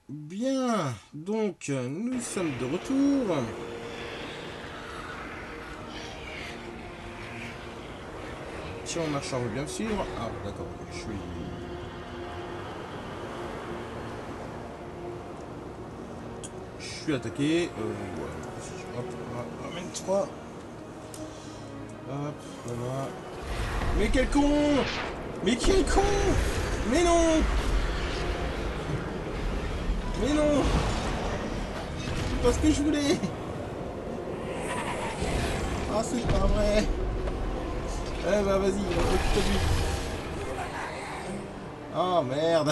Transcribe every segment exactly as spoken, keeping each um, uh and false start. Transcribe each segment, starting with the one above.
Bien, donc nous sommes de retour. Si on marche, on veut bien me suivre. Ah, d'accord, je suis. Je suis attaqué. Euh, ouais. Hop, on ramène trois. Hop, voilà. Mais quel con! Mais quel con! Mais non! Mais non! C'est pas ce que je voulais! Ah, c'est pas vrai! Eh bah vas-y, on va tout à lui. Oh merde!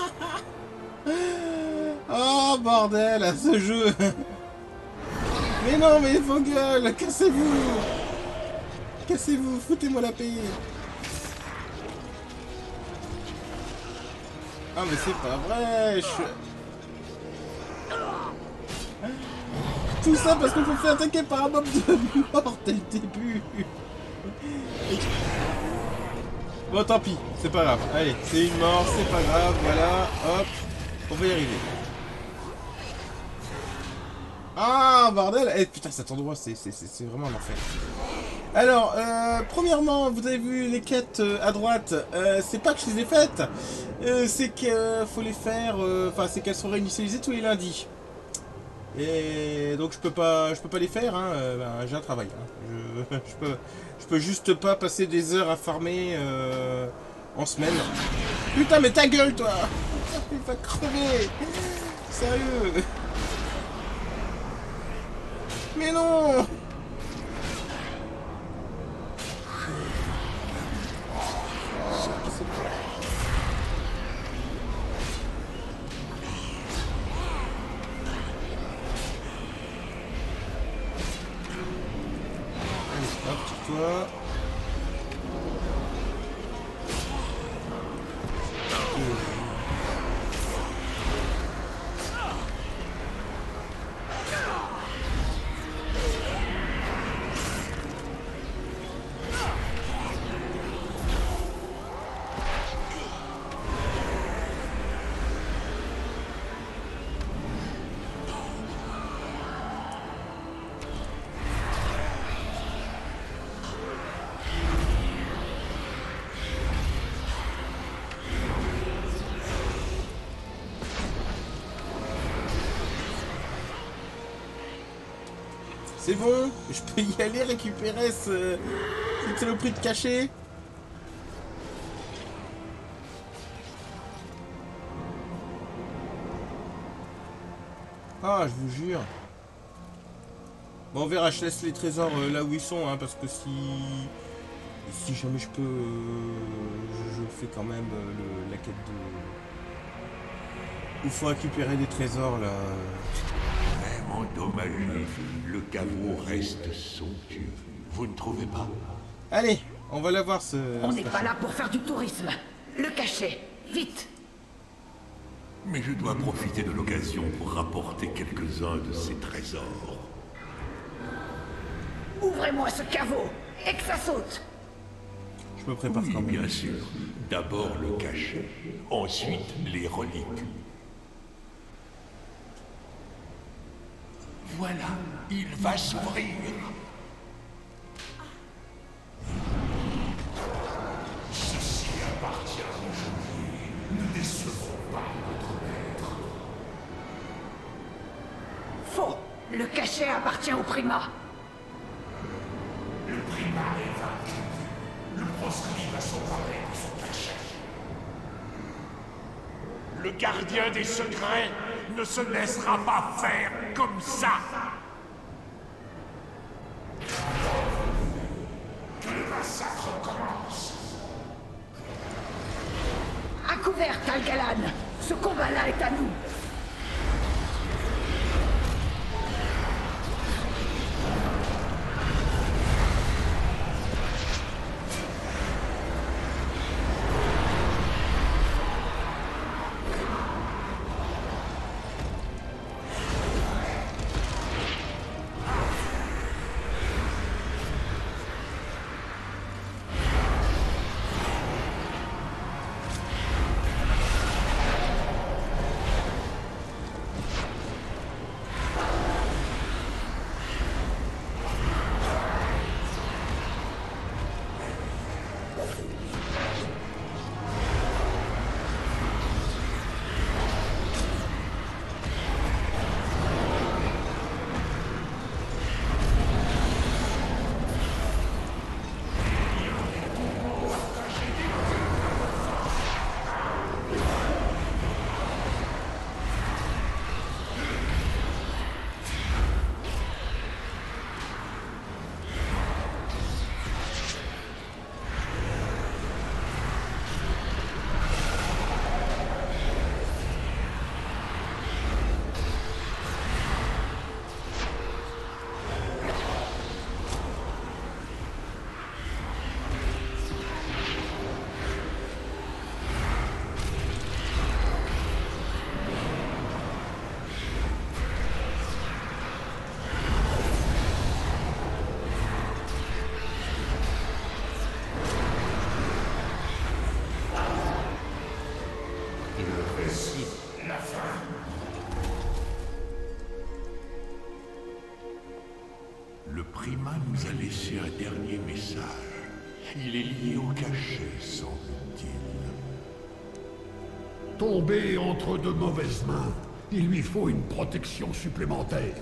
Oh bordel, ce jeu! Mais non, mais vos gueules, cassez-vous! Cassez-vous, foutez-moi la paix! Ah mais c'est pas vrai! Je... Tout ça parce qu'on se fait attaquer par un mob de mort dès le début! Bon tant pis, c'est pas grave. Allez, c'est une mort, c'est pas grave, voilà, hop, on va y arriver. Ah bordel! Eh putain, cet endroit c'est vraiment un enfer. Alors, euh, premièrement, vous avez vu les quêtes euh, à droite, euh, c'est pas que je les ai faites, euh, c'est qu'il euh, faut les faire, enfin euh, c'est qu'elles sont réinitialisées tous les lundis. Et donc je peux pas, je peux pas les faire, hein, euh, ben, j'ai un travail. Hein. Je, je, peux, je peux juste pas passer des heures à farmer euh, en semaine. Putain mais ta gueule toi! Il va crever! Sérieux! Mais non! Hop, toi. C'est bon, je peux y aller récupérer ce... cette saloperie de cachet. Ah, je vous jure. Bon, on verra, je laisse les trésors euh, là où ils sont, hein, parce que si... Si jamais je peux... Euh, je, je fais quand même euh, le, la quête de... Il faut récupérer des trésors, là. Vraiment dommage. Le caveau reste somptueux. Vous ne trouvez pas? Allez, on va la voir, ce... On n'est pas là pour faire du tourisme. Le cachet, vite! Mais je dois profiter de l'occasion pour rapporter quelques-uns de ces trésors. Ouvrez-moi ce caveau, et que ça saute! Je me prépare Oui, quand même. bien sûr. D'abord le cachet, ensuite les reliques. Voilà, il va s'ouvrir. Ceci appartient au geôlier. Ne décevons pas notre maître. Faux! Le cachet appartient au primat. Le primat est vaincu. Le proscrit va s'emparer de son cachet. Le gardien des secrets ne se laissera pas faire comme ça. Le massacre commence. À couvert, Talgalan! Ce combat-là est à nous! Il le fait si. La fin. Le primat nous a laissé un dernier message. Il est lié au cachet, semble-t-il. Tombé entre de mauvaises mains, il lui faut une protection supplémentaire.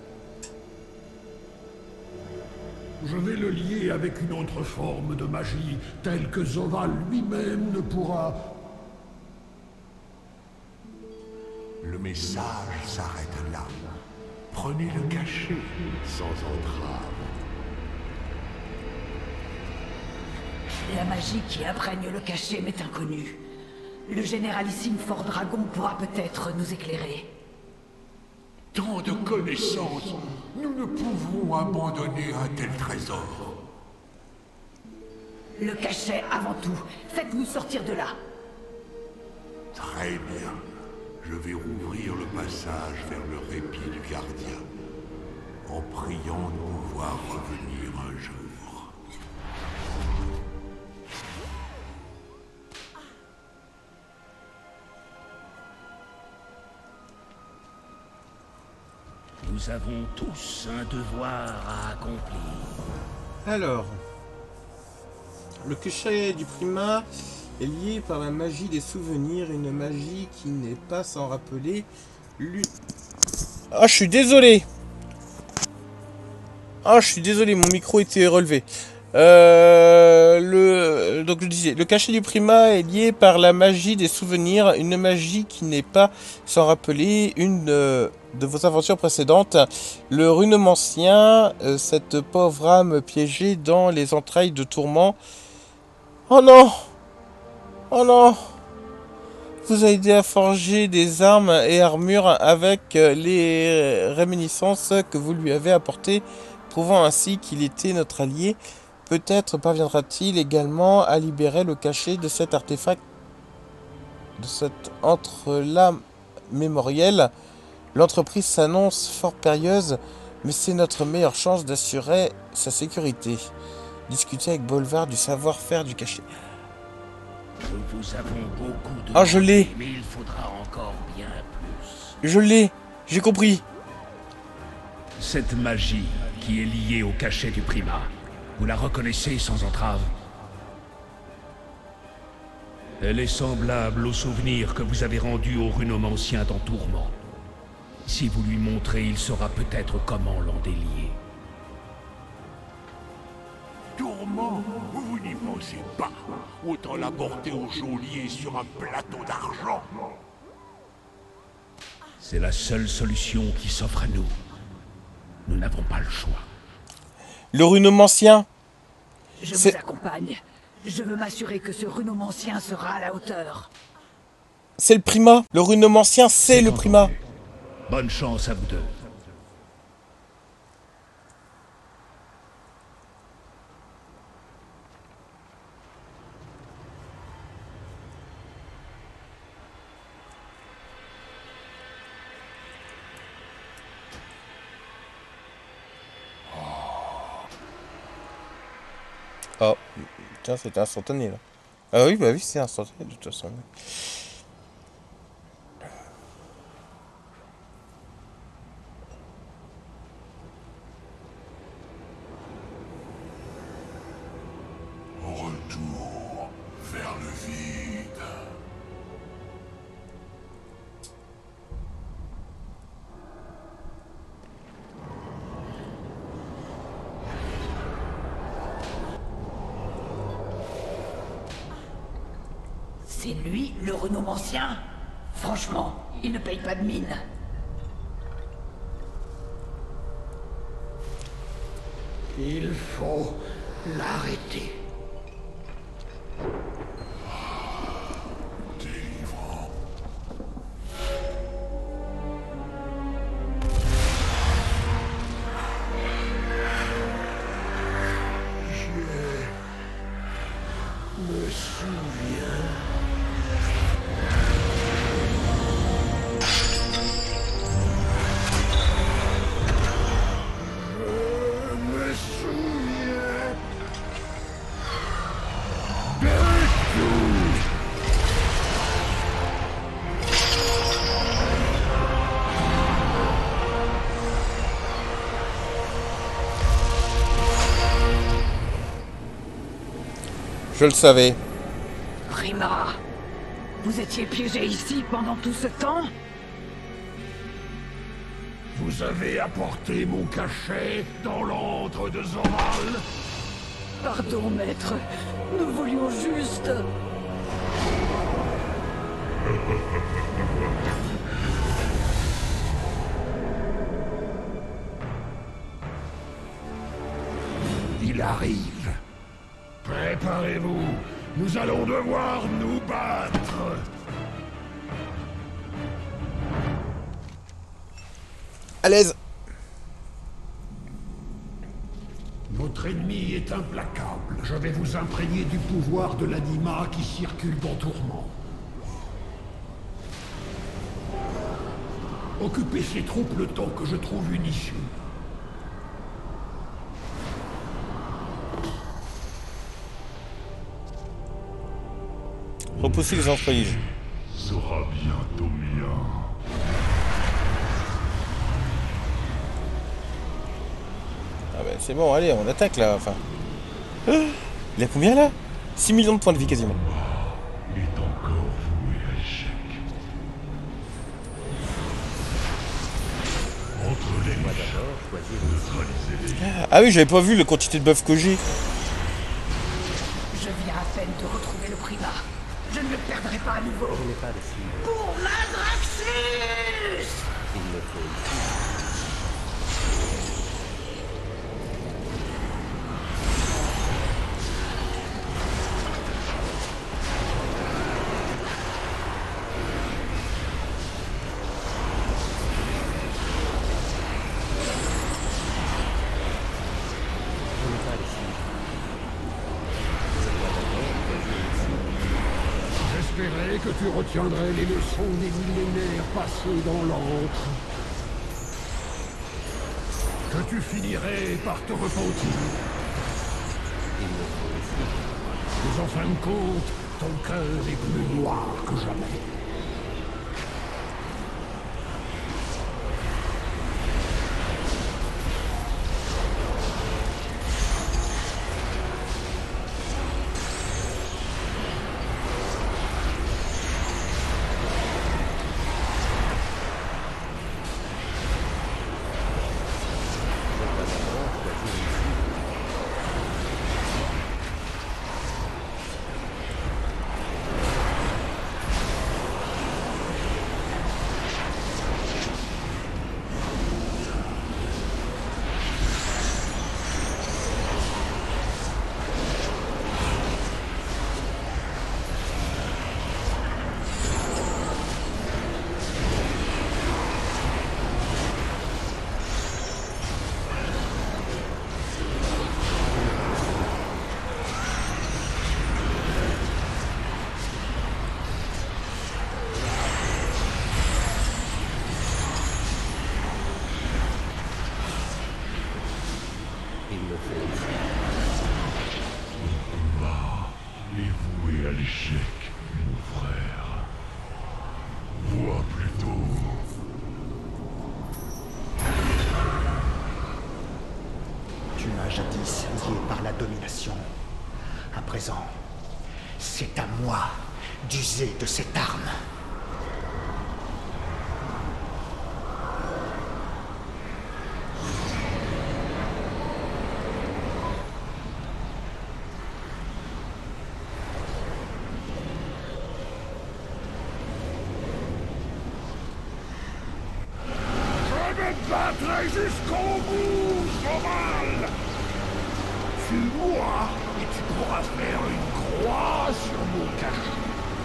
Je vais le lier avec une autre forme de magie, telle que Zoval lui-même ne pourra... Le message s'arrête là. Prenez le cachet, sans entrave. La magie qui imprègne le cachet m'est inconnue. Le généralissime Fort Dragon pourra peut-être nous éclairer. Tant de connaissances, nous ne pouvons abandonner un tel trésor. Le cachet avant tout. Faites-nous sortir de là. Très bien. Je vais rouvrir le passage vers le répit du gardien, en priant de pouvoir revenir un jour. Nous avons tous un devoir à accomplir. Alors, le cachet du primat est lié par la magie des souvenirs, une magie qui n'est pas sans rappeler l'une... Ah, je suis désolé. Ah, je suis désolé, mon micro était relevé. Euh, le, donc je disais, le cachet du primat est lié par la magie des souvenirs, une magie qui n'est pas sans rappeler une euh, de vos aventures précédentes. Le runomancien, euh, cette pauvre âme piégée dans les entrailles de tourment. Oh non! Oh non! Vous a aidé à forger des armes et armures avec les réminiscences que vous lui avez apportées, prouvant ainsi qu'il était notre allié. Peut-être parviendra-t-il également à libérer le cachet de cet artefact, de cet entrelac mémoriel. L'entreprise s'annonce fort périlleuse, mais c'est notre meilleure chance d'assurer sa sécurité. Discuter avec Bolvar du savoir-faire du cachet. Nous vous avons beaucoup de... Ah, je l'ai. Mais il faudra encore bien plus. Je l'ai. J'ai compris. Cette magie qui est liée au cachet du primat, vous la reconnaissez sans entrave? Elle est semblable au souvenir que vous avez rendu au runomancien dans Tourment. Si vous lui montrez, il saura peut-être comment l'en délier. Tourment, vous n'y pensez pas. Autant l'apporter au geôlier sur un plateau d'argent. C'est la seule solution qui s'offre à nous. Nous n'avons pas le choix. Le runomancien. Je vous accompagne. Je veux m'assurer que ce runomancien sera à la hauteur. C'est le primat. Le runomancien, c'est le primat. Bonne chance à vous deux. Oh, tiens, c'était instantané là. Ah oui, bah oui, c'est instantané de toute façon. Retour vers le vide. C'est lui, le runomancien? Franchement, il ne paye pas de mine. Il faut l'arrêter. Délivrant. Je me souviens. Je me souviens. Je le savais. Prima, vous étiez piégé ici pendant tout ce temps? Vous avez apporté mon cachet dans l'antre de Zoral? Pardon, maître. Nous voulions juste... Il arrive. Préparez-vous. Nous allons devoir nous battre. À l'aise. Notre ennemi est implacable. Je vais vous imprégner du pouvoir de l'anima qui circule dans Tourment. Occupez ces troupes le temps que je trouve une issue. Repousser les emprises. Sera bientôt mien. Ah bah c'est bon, allez, on attaque là, enfin. Il a combien là? six millions de points de vie quasiment. Est encore voué à l'échec. Entre les neutraliser les... Ah oui, j'avais pas vu la quantité de buff que j'ai. Je viens à peine de retrouver le Prima. Je ne le perdrai pas à nouveau. Pour Madraxus! J'espérais que tu retiendrais les leçons des millénaires passés dans l'antre. Que tu finirais par te repentir. Mais en fin de compte, ton cœur est plus noir que jamais. est voué à l'échec, mon frère. Vois plutôt. Tu m'as jadis lié par la domination. À présent, c'est à moi d'user de cette arme. Je me battrai jusqu'au bout, Zoral! Tue-moi et tu pourras faire une croix sur mon cachet.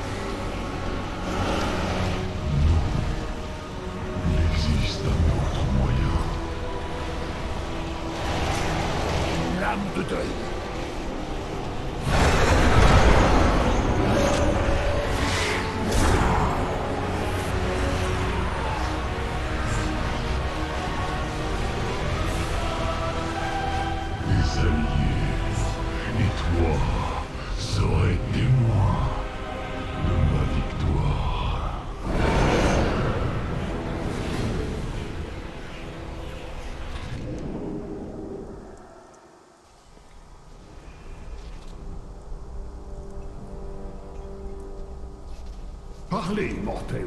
Il existe un autre moyen. Une lame de deuil. Des alliés, et toi serais témoin de ma victoire. Parlez, mortel.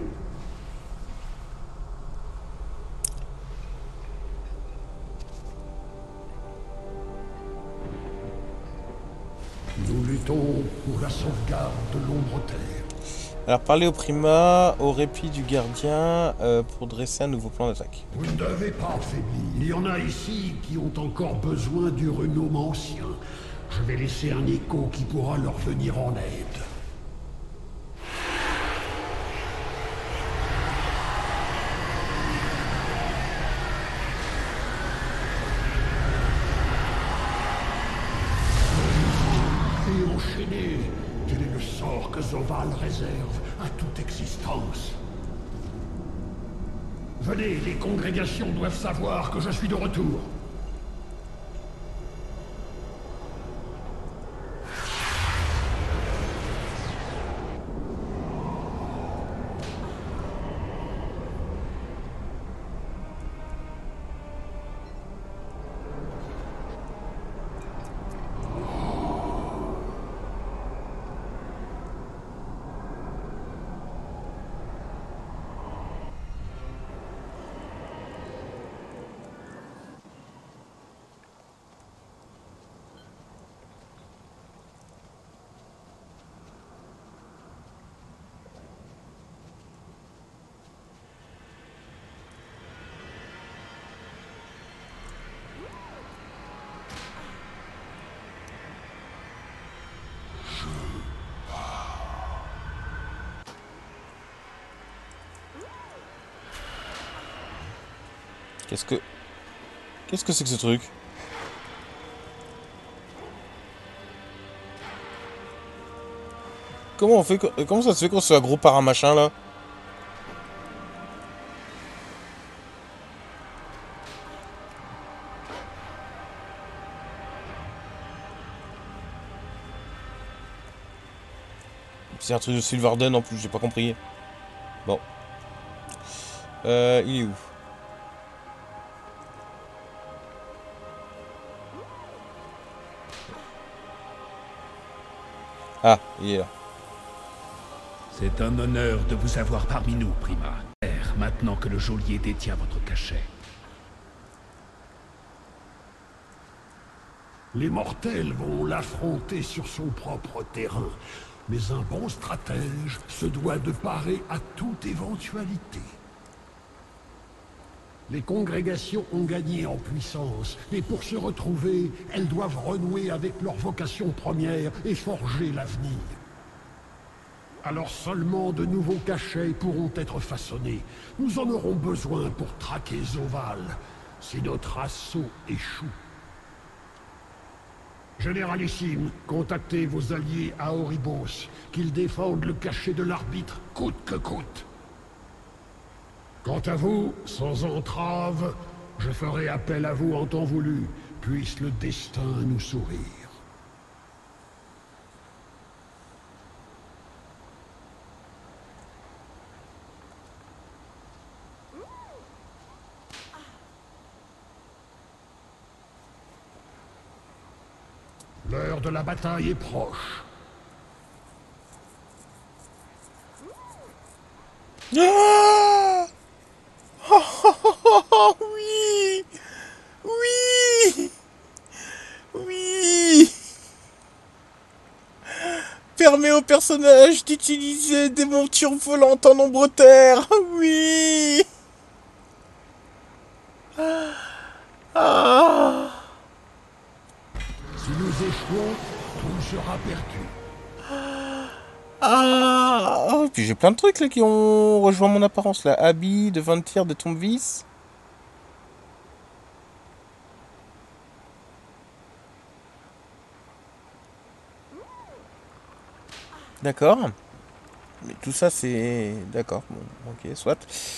Nous luttons pour la sauvegarde de l'ombre-terre. Alors, parlez au primat, au répit du gardien, euh, pour dresser un nouveau plan d'attaque. Vous ne devez pas faiblir. Il y en a ici qui ont encore besoin du renomancien. Je vais laisser un écho qui pourra leur venir en aide. Et enchaîné, quel est le sort que Zoval réserve à toute existence? Venez, les congrégations doivent savoir que je suis de retour. Qu'est-ce que... Qu'est-ce que c'est que ce truc? Comment on fait... Comment ça se fait qu'on soit gros par un machin, là? C'est un truc de Sylvarden en plus, j'ai pas compris. Bon. Euh, il est où? Ah, il est là. C'est un honneur de vous avoir parmi nous, Prima. Maintenant que le geôlier détient votre cachet. Les mortels vont l'affronter sur son propre terrain. Mais un bon stratège se doit de parer à toute éventualité. Les congrégations ont gagné en puissance, et pour se retrouver, elles doivent renouer avec leur vocation première et forger l'avenir. Alors seulement de nouveaux cachets pourront être façonnés. Nous en aurons besoin pour traquer Zoval, si notre assaut échoue. Généralissime, contactez vos alliés à Oribos, qu'ils défendent le cachet de l'arbitre, coûte que coûte. Quant à vous, sans entrave, je ferai appel à vous en temps voulu, puisse le destin nous sourire. L'heure de la bataille est proche. Ah oh, oh, oh, oh, oui Oui Oui Permet au personnage d'utiliser des montures volantes en ombre-terre. Oui ah. Si nous échouons, tout sera perdu. Ah oh, puis j'ai plein de trucs là qui ont rejoint mon apparence là. Habit, de vingt tirs, de tombe vis. D'accord. Mais tout ça c'est... D'accord, bon, ok, soit.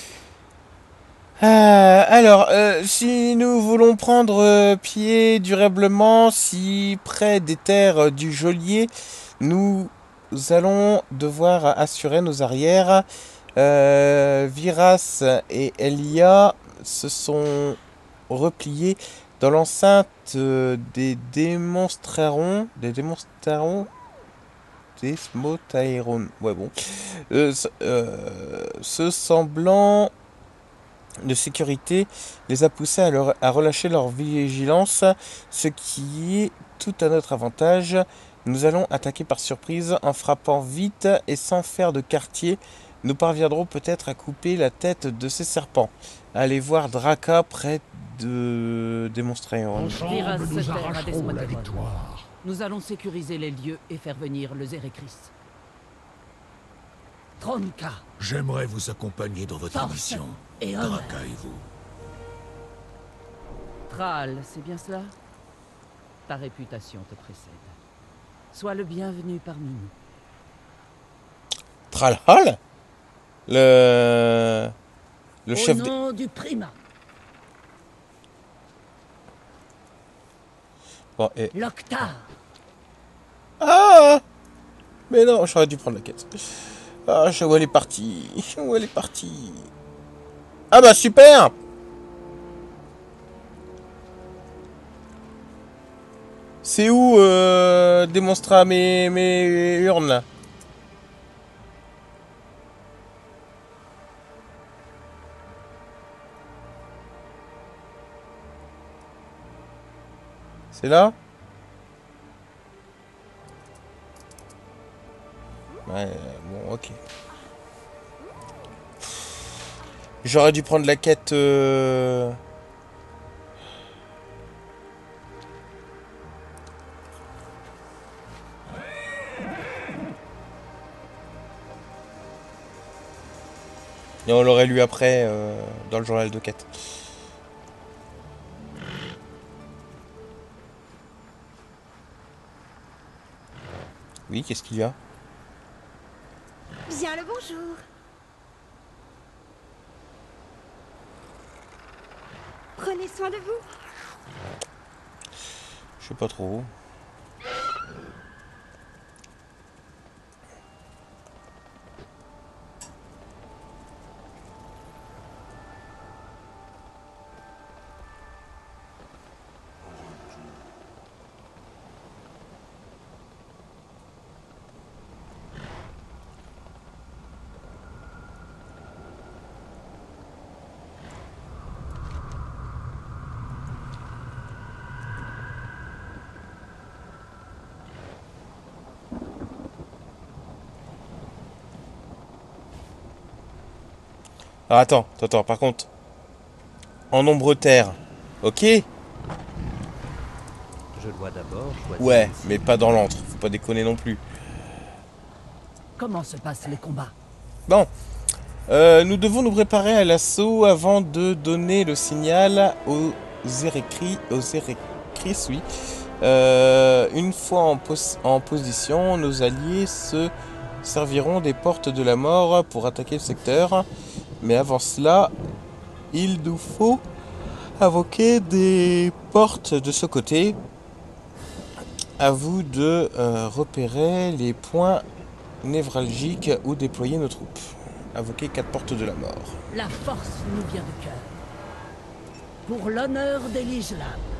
Euh, alors, euh, si nous voulons prendre euh, pied durablement, si près des terres du geôlier, nous allons devoir assurer nos arrières. Euh, Viras et Elia se sont repliés dans l'enceinte euh, des démonstrerons, des démonstrerons, Desmotaeron. Ouais, bon. Euh, euh, ce semblant de sécurité les a poussés à, leur, à relâcher leur vigilance, ce qui est tout à notre avantage. Nous allons attaquer par surprise en frappant vite et sans faire de quartier. Nous parviendrons peut-être à couper la tête de ces serpents. Allez voir Draka près de Démonstréon. Ensemble, nous arracherons la victoire. Nous allons sécuriser les lieux et faire venir le Zérécris. Tronka, J'aimerais vous accompagner dans votre force mission. et honneur. Draka et vous. Thrall, c'est bien cela? Ta réputation te précède. Sois le bienvenu parmi nous. Thrall? Le... Le Au chef nom du primat, Bon, et... Loktar, Ah! Mais non, j'aurais dû prendre la quête. Ah, je vois elle est partie. Où elle est partie. Ah bah super! C'est où euh, démonstra mes, mes urnes là? C'est là? Ouais, bon, ok. J'aurais dû prendre la quête... Euh... Et on l'aurait lu après, euh, dans le journal de quête. Oui, qu'est-ce qu'il y a? Bien le bonjour. Prenez soin de vous. Je sais pas trop. Ah, attends, attends, par contre. En nombre terre. Ok? Je dois d'abord choisir. Ouais, mais pas dans l'antre. Faut pas déconner non plus. comment se passent les combats? Bon. Euh, nous devons nous préparer à l'assaut avant de donner le signal aux Zérécris. Aux Zérécris, oui. Euh, une fois en, pos en position, nos alliés se serviront des portes de la mort pour attaquer le secteur. Mais avant cela, il nous faut invoquer des portes de ce côté. À vous de euh, repérer les points névralgiques où déployer nos troupes. Invoquer quatre portes de la mort. La force nous vient de cœur. Pour l'honneur des Ligelam.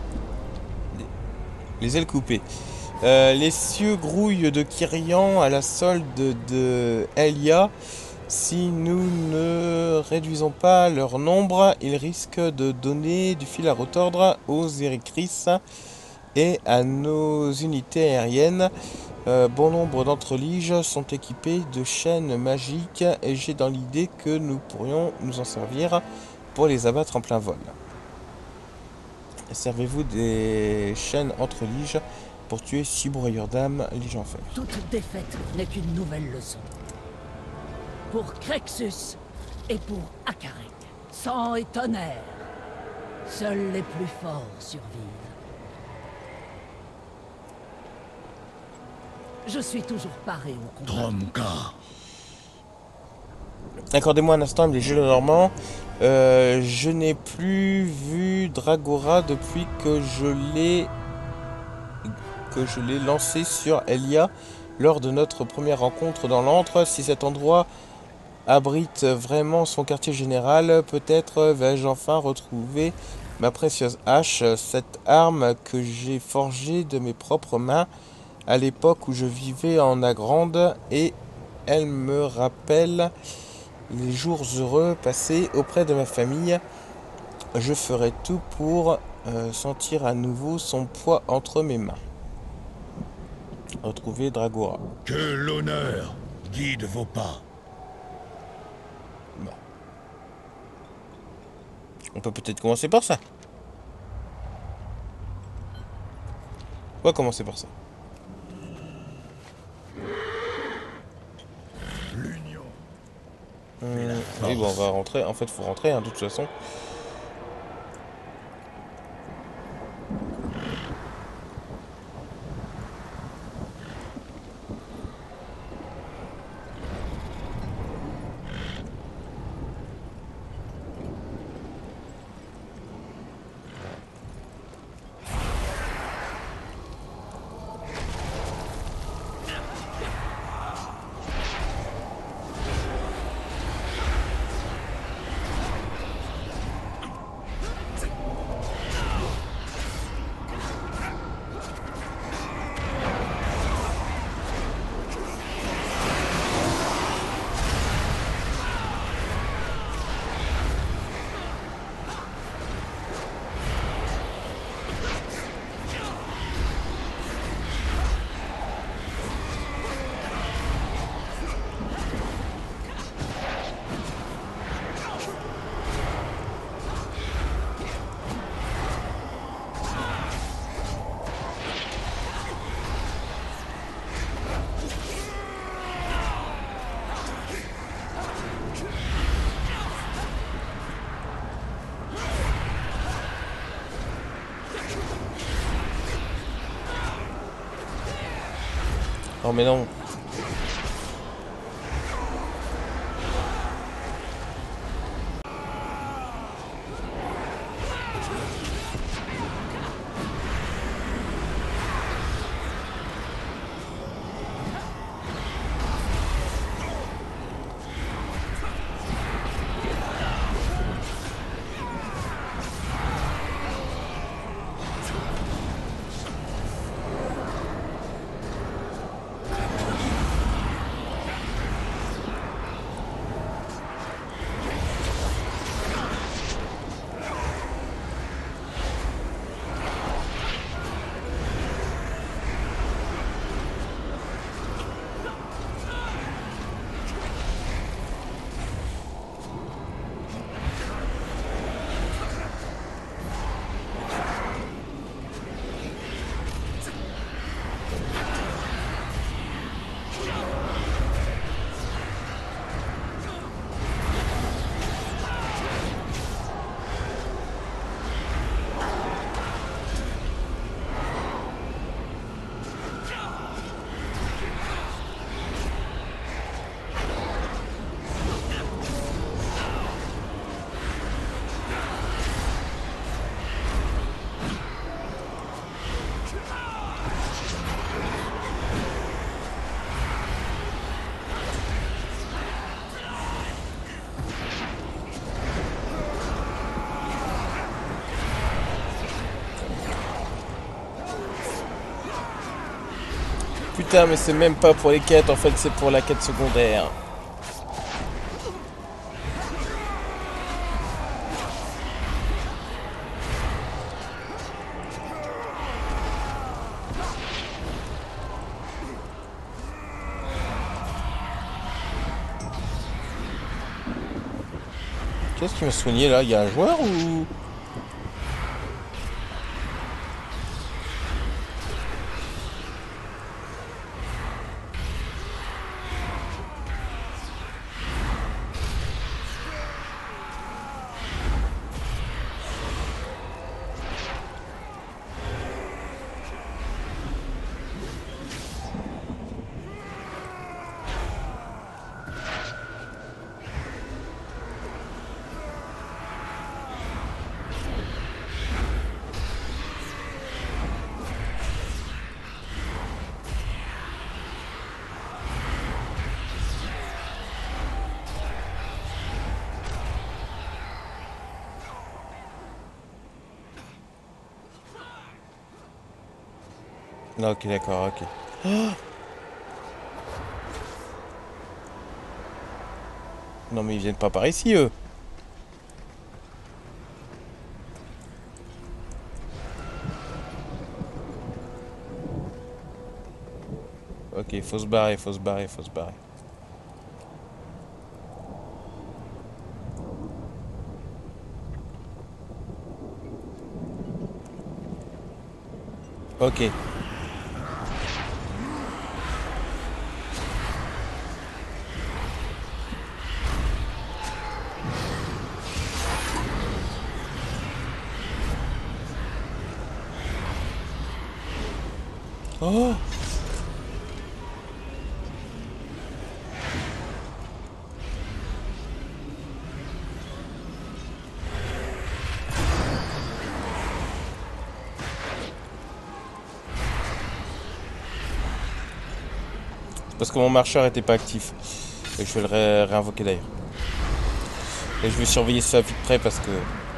Les ailes coupées. Euh, les cieux grouillent de Kyrian à la solde de Elia. Si nous ne réduisons pas leur nombre, ils risquent de donner du fil à retordre aux Zérécris et à nos unités aériennes. Euh, bon nombre d'entre liges sont équipés de chaînes magiques et j'ai dans l'idée que nous pourrions nous en servir pour les abattre en plein vol. Servez-vous des chaînes entre liges pour tuer six broyeurs d'âmes, lige en fer. Toute défaite n'est qu'une nouvelle leçon. Pour Crexus et pour Akarek, sang et tonnerre, seuls les plus forts survivent. Je suis toujours paré au combat. Dromka. Accordez-moi un instant, les jeux normands. Euh, je n'ai plus vu Dragora depuis que je l'ai que je l'ai lancé sur Elia lors de notre première rencontre dans l'antre. Si cet endroit abrite vraiment son quartier général, peut-être vais-je enfin retrouver ma précieuse hache, cette arme que j'ai forgée de mes propres mains à l'époque où je vivais en Agrande et elle me rappelle les jours heureux passés auprès de ma famille. Je ferai tout pour euh, sentir à nouveau son poids entre mes mains. Retrouver Dragora. Que l'honneur guide vos pas. Bon. On peut peut-être commencer par ça. On va commencer par ça. L'union. Hum, oui, bon, on va rentrer. En fait, faut rentrer, hein, de toute façon. Non mais non. Putain, mais c'est même pas pour les quêtes, en fait, c'est pour la quête secondaire. Qu'est-ce qui m'a soigné là? Il y a un joueur ou... Non, ok, d'accord, ok. Oh. Non mais ils viennent pas par ici eux. Ok, faut se barrer, faut se barrer, faut se barrer. Ok. Oh. Parce que mon marcheur était pas actif. Et je vais le ré réinvoquer d'ailleurs. Et je vais surveiller ça vite près parce que...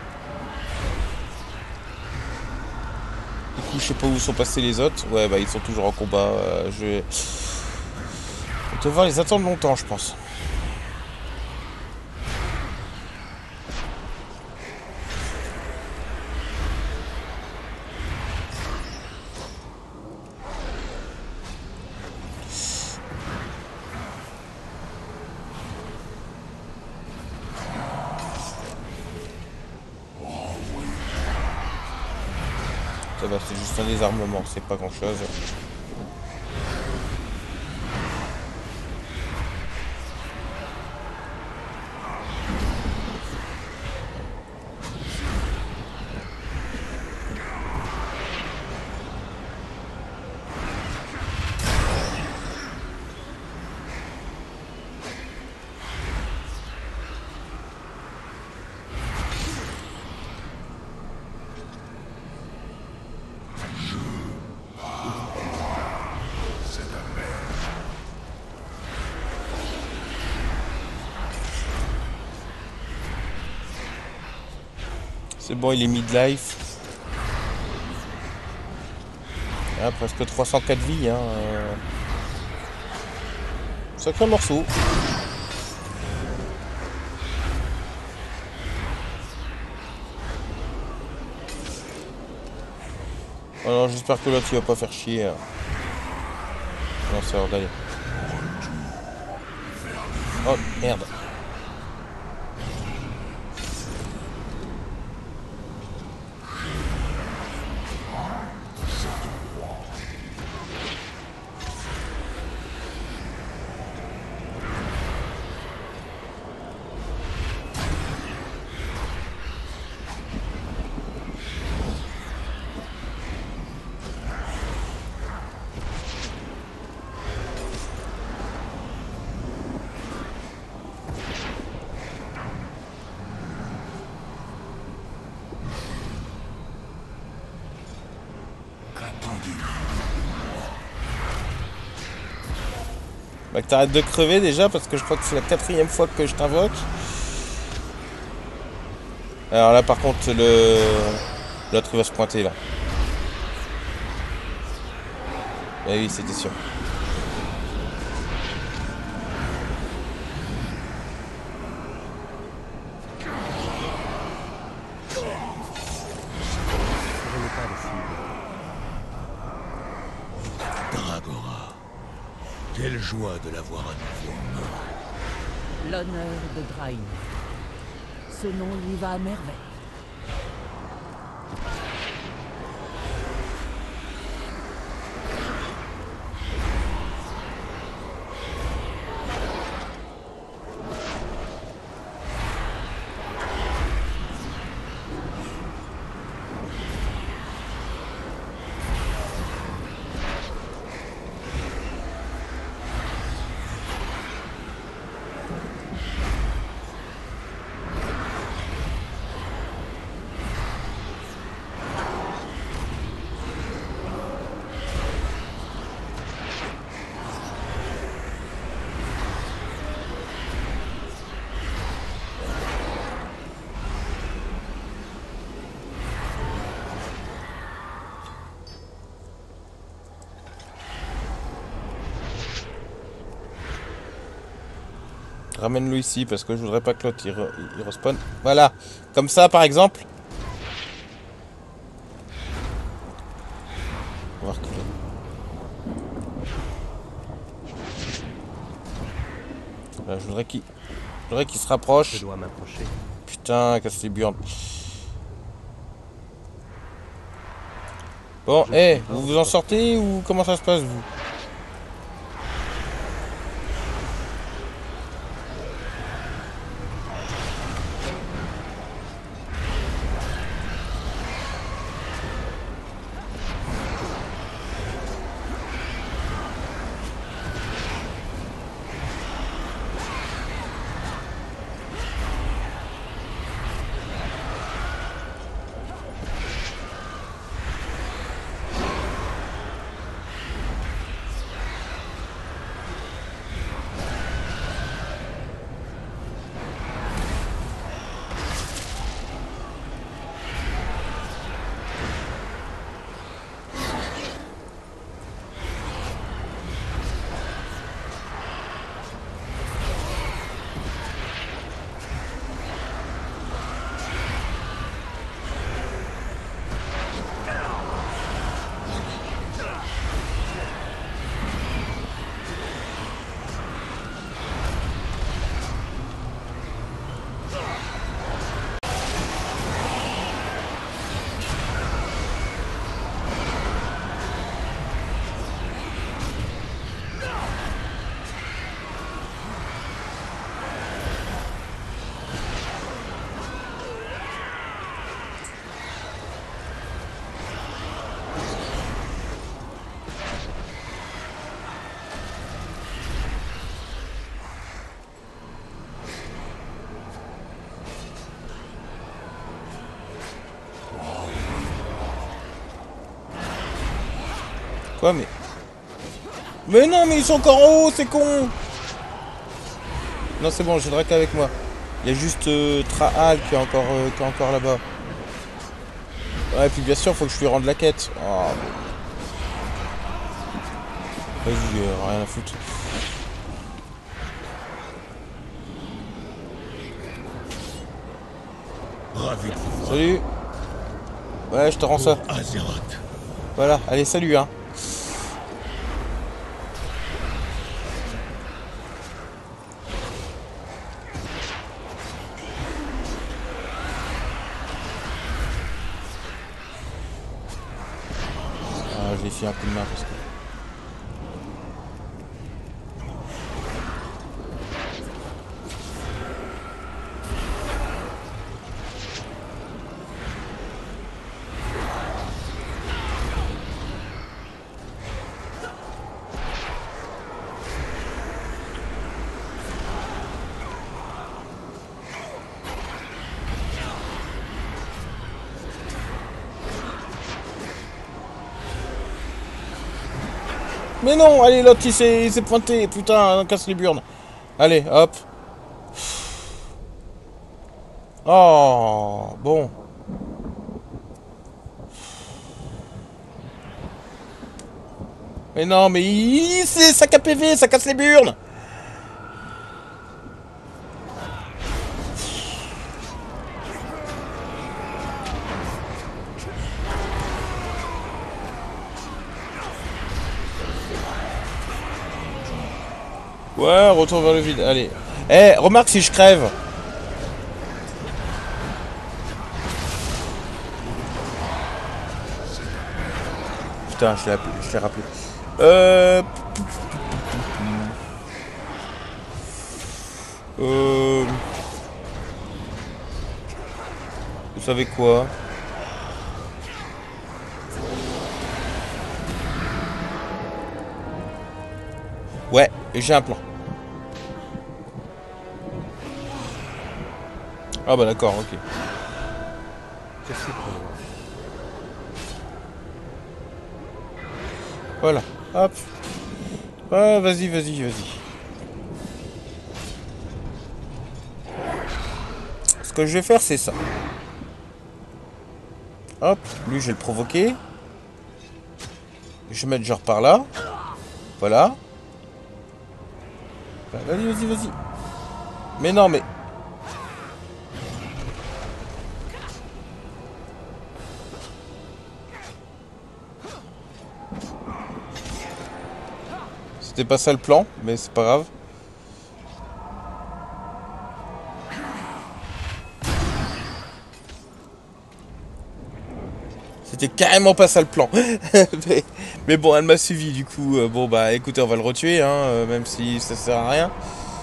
Du coup, je sais pas où sont passés les autres. Ouais, bah ils sont toujours en combat. Euh, je vais... Je vais devoir les attendre longtemps, je pense. Ça va, c'est juste un désarmement, c'est pas grand chose. C'est bon, il est mid-life. Ah, presque trois cent quatre vies. Hein. Euh... Sacré morceau. Oh non, j'espère que l'autre il va pas faire chier. Hein. Non, c'est hors d'aller. Oh, merde. Bah que t'arrêtes de crever déjà parce que je crois que c'est la quatrième fois que je t'invoque. Alors là par contre le l'autre il va se pointer là. Eh oui, c'était sûr. Dragora. Quelle joie de la voir à nouveau. L'honneur de Draenor. Ce nom lui va à merveille. Ramène-le ici parce que je voudrais pas que l'autre il, re, il respawn. Voilà. Comme ça par exemple. On va reculer. Voilà, je voudrais qu'il je voudrais qu'il se rapproche. Je dois m'approcher. Putain, casse les burnes. Bon, eh, hey, vous vous en sortez ou comment ça se passe vous? Quoi mais... Mais non mais ils sont encore en haut, c'est con. Non c'est bon, j'ai Drake avec moi. Il y a juste euh, Traal qui est encore, euh, qui est encore là-bas. Ouais, et puis bien sûr, faut que je lui rende la quête. Oh. Vas-y, euh, rien à foutre. Ravi. Salut. Ouais, je te rends ça. Azeroth. Voilà, allez, salut, hein. Ah, je vais essayer un coup de main parce que... Mais non, allez, l'autre il s'est pointé, putain, casse les burnes. Allez, hop. Oh, bon. Mais non, mais c'est sac à P V, ça casse les burnes. Ouais, retour vers le vide, allez. Eh, hey, remarque si je crève. Putain, je l'ai appelé, je l'ai rappelé. Euh... Euh... Vous savez quoi? Ouais, j'ai un plan. Ah bah d'accord, ok. Voilà, hop. Ouais, vas-y, vas-y, vas-y. Ce que je vais faire, c'est ça. Hop, lui, je vais le provoquer. Je vais mettre genre par là. Voilà. Vas-y, vas-y, vas-y. Mais non, mais... C'était pas ça le plan, mais c'est pas grave. C'était carrément pas ça le plan. mais, mais bon, elle m'a suivi du coup. Euh, bon bah écoutez, on va le retuer, hein, euh, même si ça sert à rien.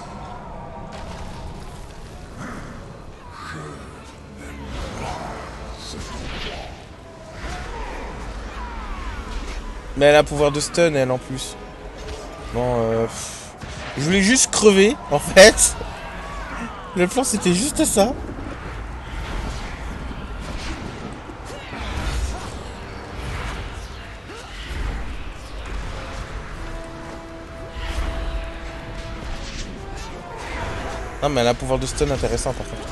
Mais elle a un pouvoir de stun, elle, en plus. Bon, euh... je voulais juste crever, en fait. Le plan, c'était juste ça. Non, mais elle a un pouvoir de stun intéressant, par contre.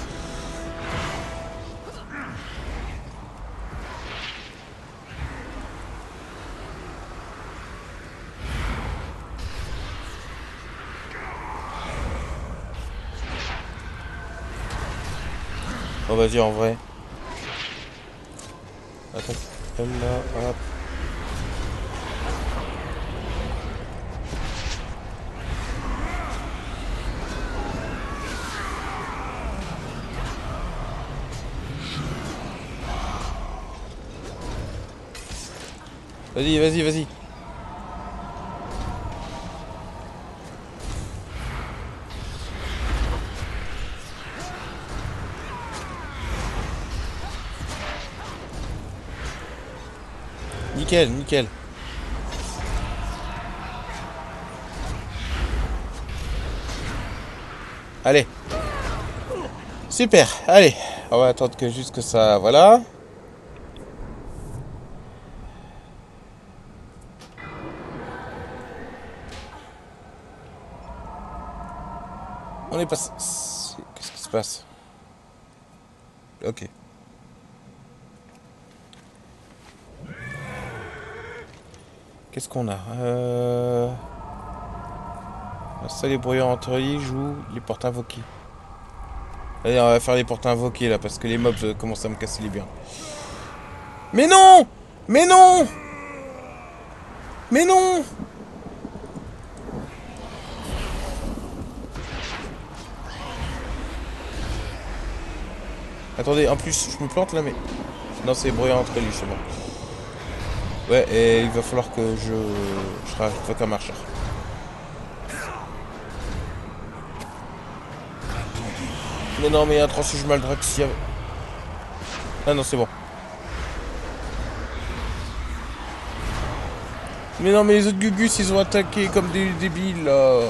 Oh vas-y en vrai. Attends, elle là, hop. Vas-y, vas-y, vas-y. Nickel, nickel. Allez. Super, allez. On va attendre que juste que ça... Voilà. On est passé... Qu'est-ce qui se passe? Ok. Qu'est-ce qu'on a euh... Ça, les brouillards entre lits jouent les portes invoquées. Allez, on va faire les portes invoquées là, parce que les mobs euh, commencent à me casser les biens. Mais non! Mais non! Mais non! Attendez, en plus, je me plante là, mais... Non, c'est brouillard entre lits, c'est bon. Ouais, et il va falloir que je... Je fasse un marcheur. Mais non, mais il y a un transfuge Maldraxxia. Ah non, c'est bon. Mais non, mais les autres Gugus, ils ont attaqué comme des débiles, là.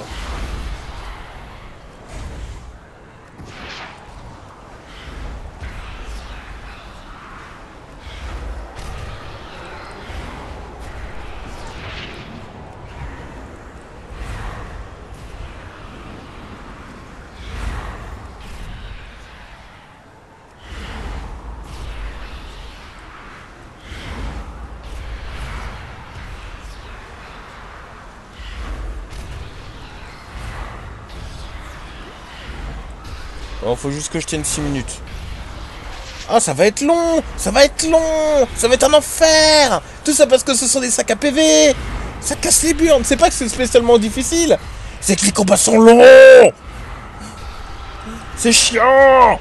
Bon, faut juste que je tienne six minutes. Ah, ça va être long! Ça va être long! Ça va être un enfer! Tout ça parce que ce sont des sacs à P V! Ça casse les burnes! C'est pas que c'est spécialement difficile! C'est que les combats sont longs! C'est chiant!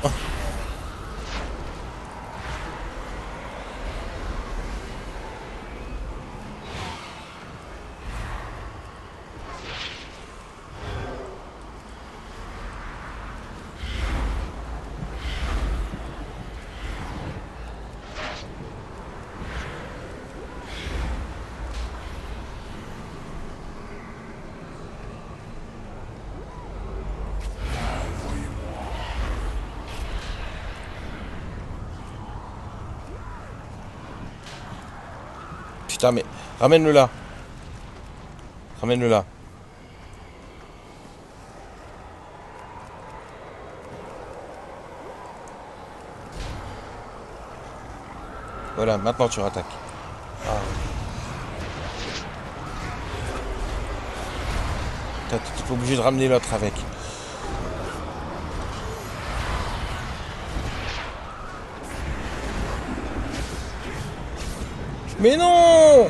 Putain, mais ramène-le là. Ramène-le là. Voilà, maintenant tu rattaques. Ah. T'es pas obligé de ramener l'autre avec. Mais non!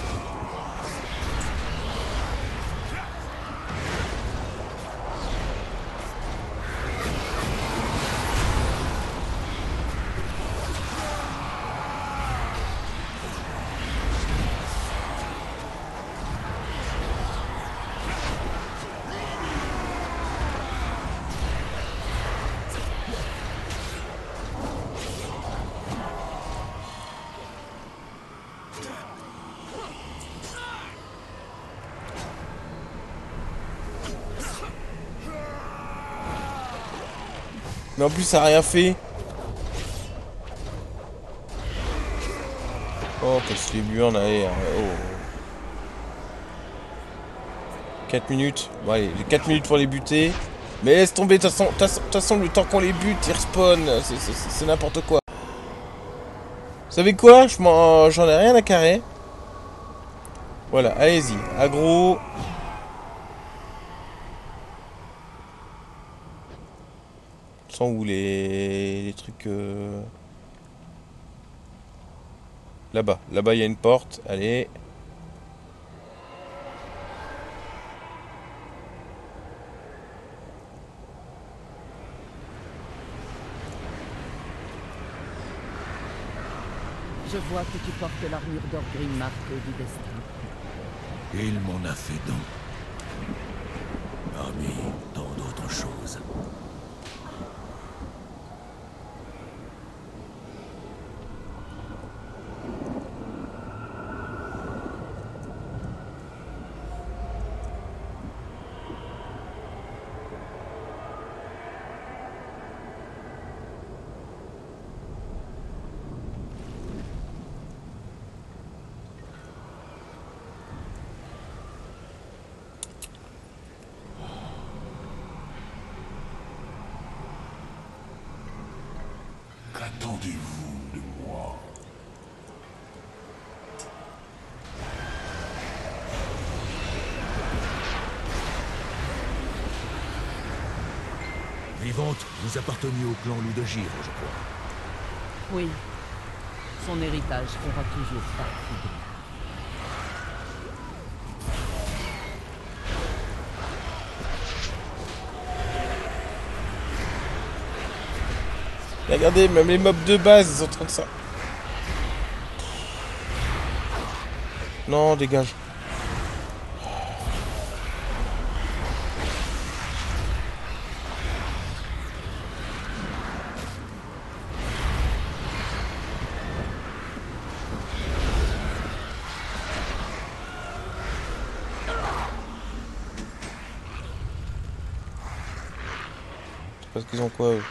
Mais en plus ça a rien fait. Oh casse les burnes, allez. Oh. quatre minutes. Bon allez, j'ai quatre minutes pour les buter. Mais laisse tomber, de toute façon le temps qu'on les bute, ils respawnent. C'est n'importe quoi. Vous savez quoi? J'en ai rien à carrer. Voilà, allez-y. Aggro. Sont où les, les trucs euh... Là-bas, là-bas il y a une porte, allez. Je vois que tu portes l'armure d'Orgrim marquée du destin. Il m'en a fait don. Parmi tant d'autres choses. Qu'attendez-vous de moi? Vivante, vous apparteniez au clan Loup de Givre, je crois. Oui. Son héritage fera toujours partie de moi. Regardez, même les mobs de base, ils sont en train de ça. Non, dégage. Parce qu'ils ont quoi eux?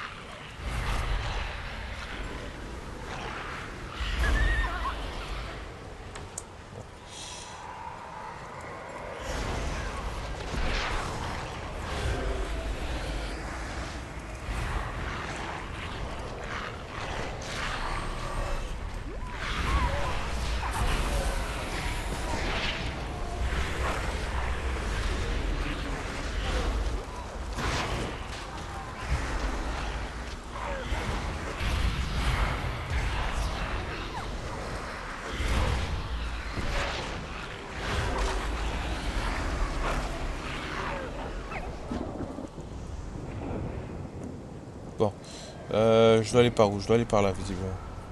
Bon. Euh, je dois aller par où? Je dois aller par là, visiblement.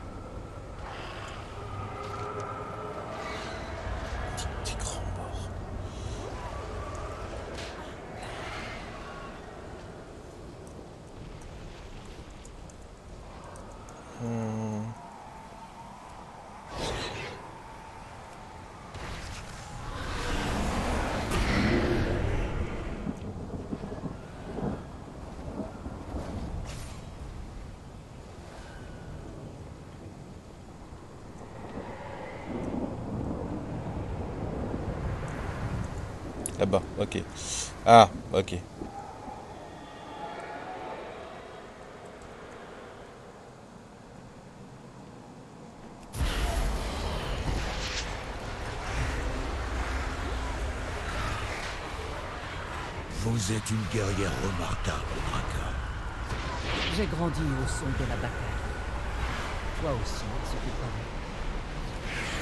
Petit grand mort. Hmm. Là-bas, ok. Ah, ok. Vous êtes une guerrière remarquable, Draka. J'ai grandi au son de la bataille. Toi aussi, ce qui paraît.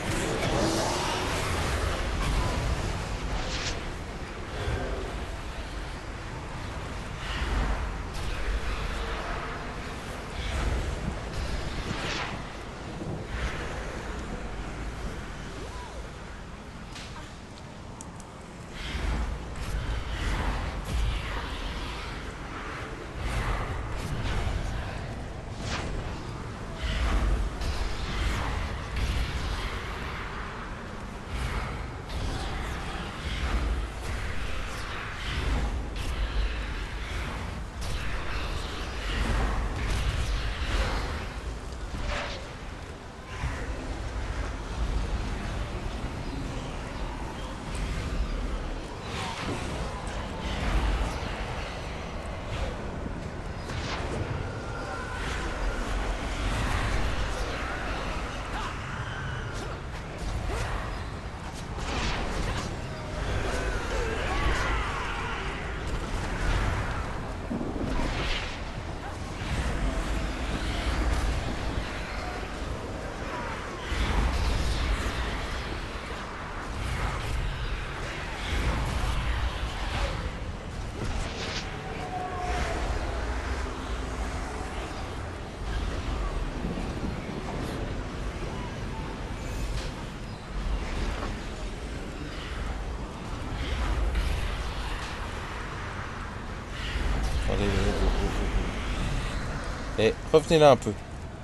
Et revenez là un peu.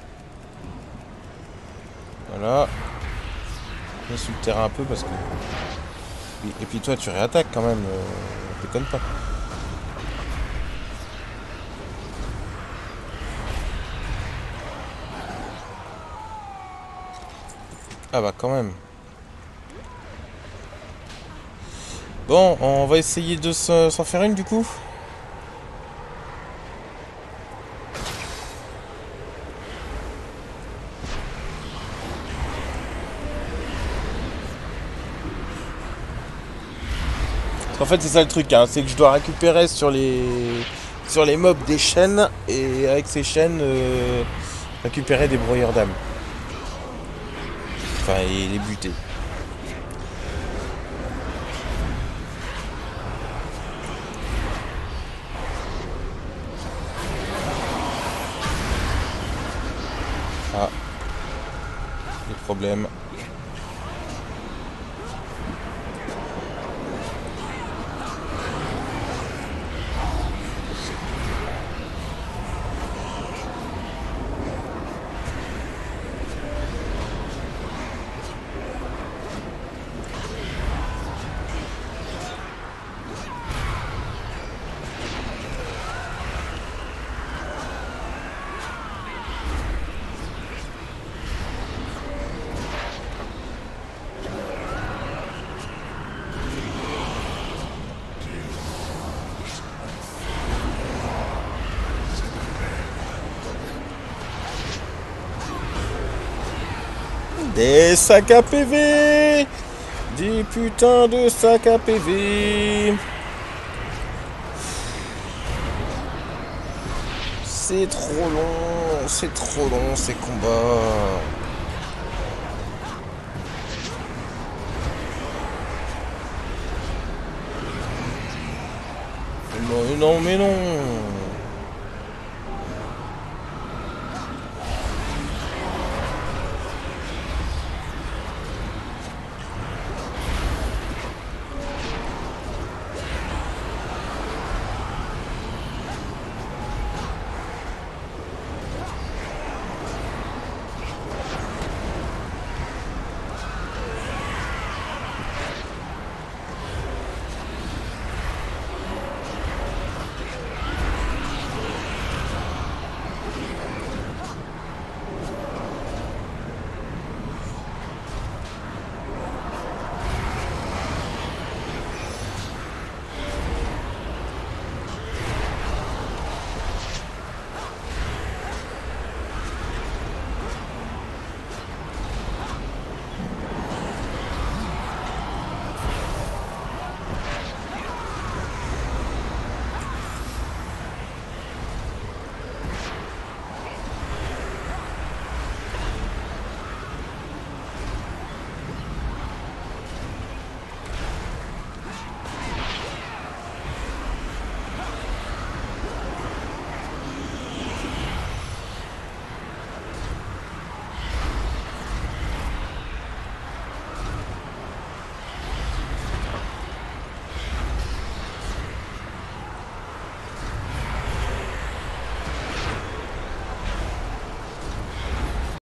Voilà. Viens sur le terrain un peu parce que... Et puis toi tu réattaques quand même. Euh, déconne pas. Ah bah quand même. Bon, on va essayer de s'en faire une du coup. En fait c'est ça le truc, hein, c'est que je dois récupérer sur les sur les mobs des chaînes et avec ces chaînes euh, récupérer des broyeurs d'âme. Enfin et les buter. Ah. Des problèmes. Des sacs à P V. Des putains de sacs à P V. C'est trop long, c'est trop long ces combats. Non, non, mais non.